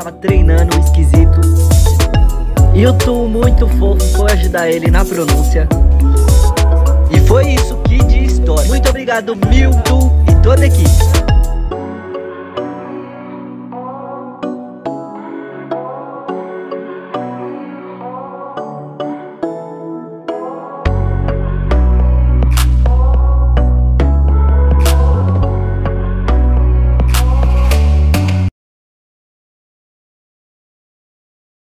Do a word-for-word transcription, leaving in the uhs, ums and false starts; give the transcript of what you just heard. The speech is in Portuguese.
tava treinando um esquisito. E o Tu, muito fofo, foi ajudar ele na pronúncia. E foi isso, que de história. Muito obrigado, Mil, Tu e toda a equipe.